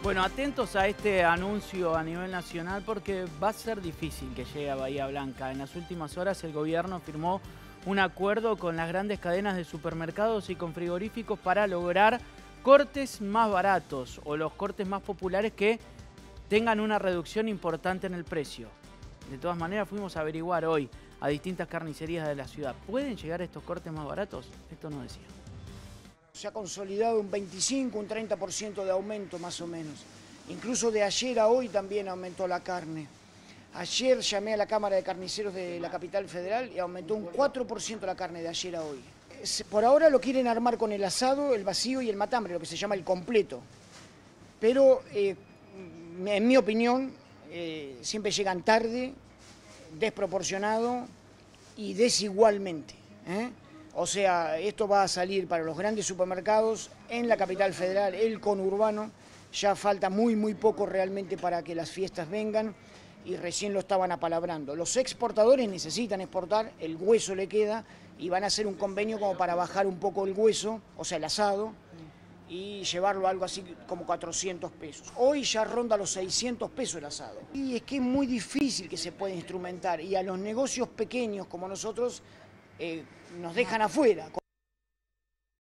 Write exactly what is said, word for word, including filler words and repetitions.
Bueno, atentos a este anuncio a nivel nacional porque va a ser difícil que llegue a Bahía Blanca. En las últimas horas el gobierno firmó un acuerdo con las grandes cadenas de supermercados y con frigoríficos para lograr cortes más baratos o los cortes más populares que tengan una reducción importante en el precio. De todas maneras, fuimos a averiguar hoy a distintas carnicerías de la ciudad. ¿Pueden llegar estos cortes más baratos? Esto nos decía. Se ha consolidado un veinticinco, un treinta por ciento de aumento más o menos. Incluso de ayer a hoy también aumentó la carne. Ayer llamé a la Cámara de Carniceros de la Capital Federal y aumentó un cuatro por ciento la carne de ayer a hoy. Por ahora lo quieren armar con el asado, el vacío y el matambre, lo que se llama el completo. Pero eh, en mi opinión eh, siempre llegan tarde, desproporcionado y desigualmente, ¿eh? O sea, esto va a salir para los grandes supermercados en la Capital Federal, el conurbano. Ya falta muy, muy poco realmente para que las fiestas vengan y recién lo estaban apalabrando. Los exportadores necesitan exportar, el hueso le queda y van a hacer un convenio como para bajar un poco el hueso, o sea, el asado, y llevarlo a algo así como cuatrocientos pesos. Hoy ya ronda los seiscientos pesos el asado. Y es que es muy difícil que se pueda instrumentar y a los negocios pequeños como nosotros eh, nos dejan afuera.